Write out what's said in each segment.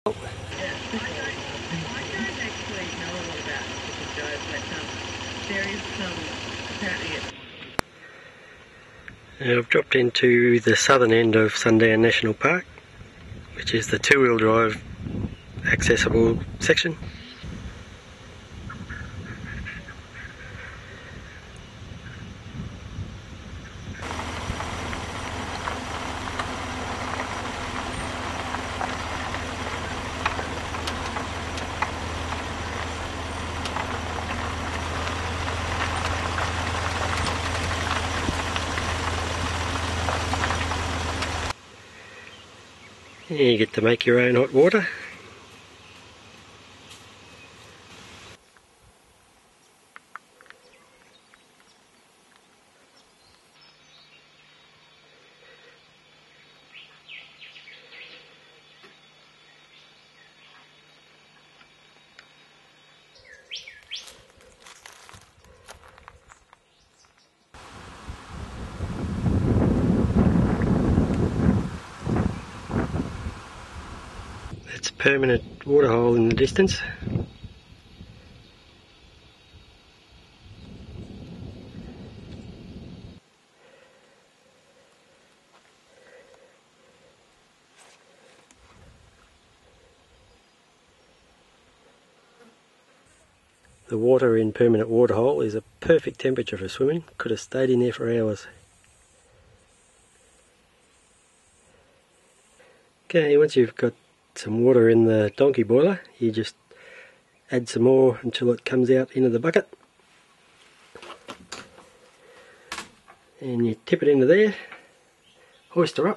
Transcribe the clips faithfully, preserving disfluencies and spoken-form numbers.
I don't, I don't actually know a lot about chicken joe, but um, there is some, apparently it... Now I've dropped into the southern end of Sundown National Park, which is the two-wheel drive accessible section. You get to make your own hot water. It's a permanent waterhole in the distance. The water in permanent waterhole is a perfect temperature for swimming. Could have stayed in there for hours. Okay, once you've got some water in the donkey boiler, you just add some more until it comes out into the bucket. And you tip it into there, hoist her up,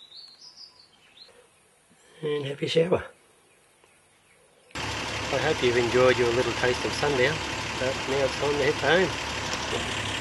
and have your shower. I hope you've enjoyed your little taste of Sundown, but now it's time to head home.